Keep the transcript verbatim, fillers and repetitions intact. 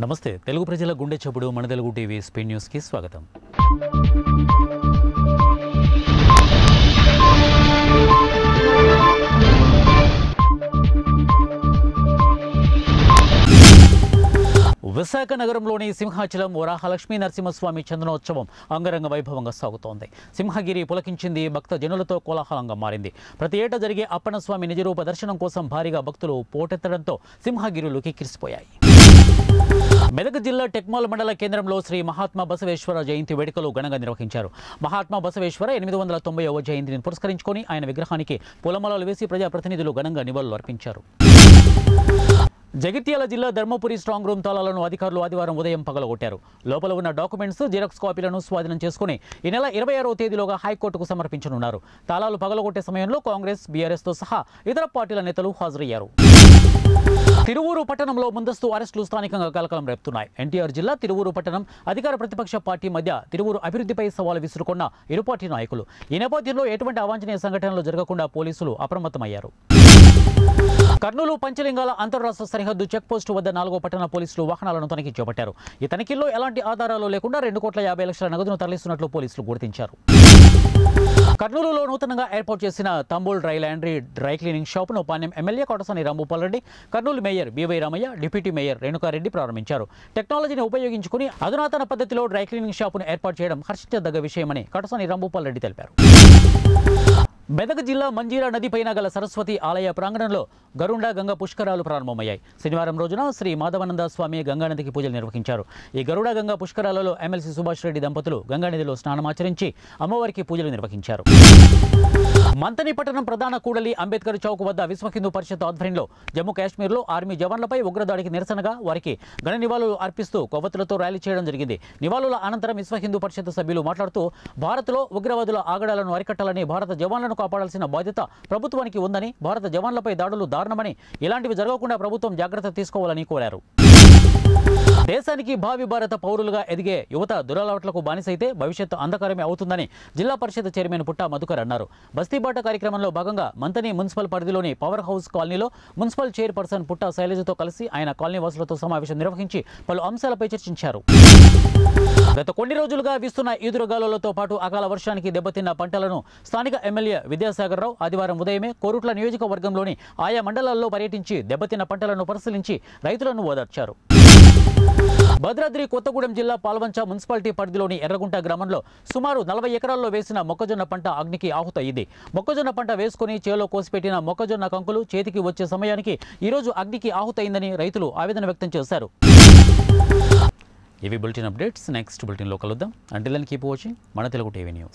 నమస్తే తెలుగు ప్రజల గుండె చప్పుడు మన తెలుగు టీవీ స్పీడ్ న్యూస్ కి స్వాగతం. విశాఖ నగరంలోని సింహాచలం వరాహ లక్ష్మీ నరసింహస్వామి చందనోత్సవం అంగరంగ వైభవంగా సాగుతోంది. సింహగిరి పులకించింది, భక్త జనులతో కోలాహలంగా మారింది. ప్రతి ఏటా జరిగే అప్పన్నస్వామి నిజరూప దర్శనం కోసం భారీగా భక్తులు పోటెత్తడంతో సింహగిరులు కిక్కిరిసిపోయాయి. మెదక్ జిల్లా టెక్మాల్ మండల కేంద్రంలో శ్రీ మహాత్మా బసవేశ్వర జయంతి వేడుకలు ఘనంగా నిర్వహించారు. మహాత్మా బసవేశ్వర ఎనిమిది వందల తొంభైవ జయంతిని పురస్కరించుకొని ఆయన విగ్రహానికి పూలమాలలు వేసి ప్రజాప్రతినిధులు ఘనంగా నివాళులు అర్పించారు. జగిత్యాల జిల్లా ధర్మపురి స్ట్రాంగ్ రూమ్ తాళాలను అధికారులు ఆదివారం ఉదయం పగలగొట్టారు. లోపల ఉన్న డాక్యుమెంట్స్, జిరాక్స్ కాపీలను స్వాధీనం చేసుకుని ఈ నెల ఇరవై ఆరవ తేదీలోగా హైకోర్టుకు సమర్పించనున్నారు. తాళాలు పగలగొట్టే సమయంలో కాంగ్రెస్, బీఆర్ఎస్తో సహా ఇతర పార్టీల నేతలు హాజరయ్యారు. తిరువూరు పట్టణంలో ముందస్తు అరెస్టులు స్థానికంగా కలకలం రేపుతున్నాయి. ఎన్టీఆర్ జిల్లా తిరువూరు పట్టణం అధికార ప్రతిపక్ష పార్టీ మధ్య తిరువూరు అభివృద్ధిపై సవాలు విసురుకున్న ఇరు పార్టీ నాయకులు. ఈ నేపథ్యంలో ఎటువంటి అవాంఛనీయ సంఘటనలు జరగకుండా పోలీసులు అప్రమత్తమయ్యారు. కర్నూలు పంచలింగాల అంతర్రాష్ట్ర సరిహద్దు చెక్పోస్టు వద్ద నాలుగో పట్టణ పోలీసులు వాహనాలను తనిఖీ చేపట్టారు. ఈ తనిఖీల్లో ఎలాంటి ఆధారాలు లేకుండా రెండు కోట్ల యాభై లక్షల నగదును తరలిస్తున్నట్లు పోలీసులు గుర్తించారు. కర్నూలులో నూతనంగా ఏర్పాటు చేసిన తంబోల్ డ్రై లాండ్రీ డ్రై క్లీనింగ్ షాపును Panyam MLA Kotasani Rambhupal Reddy, Kurnool mayor B Y Ramaiah, deputy mayor Renuka Reddy ప్రారంభించారు. టెక్నాలజీని ఉపయోగించుకుని అధునాతన పద్ధతిలో డ్రై క్లీనింగ్ షాపును ఏర్పాటు చేయడం హర్షించదగ్గ విషయమని కొటసాని రాంభూపాల్ రెడ్డి తెలిపారు. మెదక్ జిల్లా మంజీరా నదిపైన గల సరస్వతి ఆలయ ప్రాంగణంలో గరుండ గంగా పుష్కరాలు ప్రారంభమయ్యాయి. శనివారం రోజున శ్రీ మాధవానంద స్వామి గంగానదికి పూజలు నిర్వహించారు. ఈ గరుడ గంగా పుష్కరాలలో ఎమ్మెల్సీ సుభాష్ రెడ్డి దంపతులు గంగానదిలో స్నానమాచరించి అమ్మవారికి పూజలు నిర్వహించారు. మంతని పట్టణం ప్రధాన కూడలి అంబేద్కర్ చౌక్ వద్ద విశ్వ హిందూ పరిషత్ ఆధ్వర్యంలో జమ్మూ కాశ్మీర్లో ఆర్మీ జవాన్లపై ఉగ్రదాడికి నిరసనగా వారికి ఘన నివాళులు అర్పిస్తూ కొవ్వొత్తులతో ర్యాలీ చేయడం జరిగింది. నివాళుల అనంతరం విశ్వ హిందూ పరిషత్ సభ్యులు మాట్లాడుతూ భారత్లో ఉగ్రవాదుల ఆగడాలను అరికట్టాలని, భారత జవాన్లను కాపాడాల్సిన బాధ్యత ప్రభుత్వానికి ఉందని, భారత జవాన్లపై దాడులు దారుణమని, ఇలాంటివి జరగకుండా ప్రభుత్వం జాగ్రత్త తీసుకోవాలని కోరారు. దేశానికి భావి భారత పౌరులుగా ఎదిగే యువత దురలవాట్లకు బానిసైతే భవిష్యత్తు అంధకారమే అవుతుందని జిల్లా పరిషత్ చైర్మన్ పుట్టా మధుకర్ అన్నారు. బస్తీబాట కార్యక్రమంలో భాగంగా మంతని మున్సిపల్ పరిధిలోని పవర్ హౌస్ కాలనీలో మున్సిపల్ చైర్పర్సన్ పుట్టా శైలజతో కలిసి ఆయన కాలనీ వాసులతో సమావేశం నిర్వహించి పలు అంశాలపై చర్చించారు. గత కొన్ని రోజులుగా వీస్తున్న ఈదురుగాలులతో పాటు అకాల వర్షానికి దెబ్బతిన్న పంటలను స్థానిక ఎమ్మెల్యే విద్యాసాగర్ రావు ఆదివారం ఉదయమే కోరుట్ల నియోజకవర్గంలోని ఆయా మండలాల్లో పర్యటించి దెబ్బతిన్న పంటలను పరిశీలించి రైతులను ఓదార్చారు. భద్రాద్రి కొత్తగూడెం జిల్లా పాల్వంచ మున్సిపాలిటీ పరిధిలోని ఎర్రగుంట గ్రామంలో సుమారు నలభై ఎకరాల్లో వేసిన మొక్కజొన్న పంట అగ్నికి ఆహుతయింది. మొక్కజొన్న పంట వేసుకుని చేలో కోసిపెట్టిన మొక్కజొన్న కంకులు చేతికి వచ్చే సమయానికి ఈరోజు అగ్నికి ఆహుతయిందని రైతులు ఆవేదన వ్యక్తం చేశారు. ఇవి బులెటిన్ అప్డేట్స్. నెక్స్ట్ బులెటిన్లో కలుద్దాం. అంటిల్ దెన్ కీప్ వాచింగ్ మన తెలుగు టీవీ న్యూస్.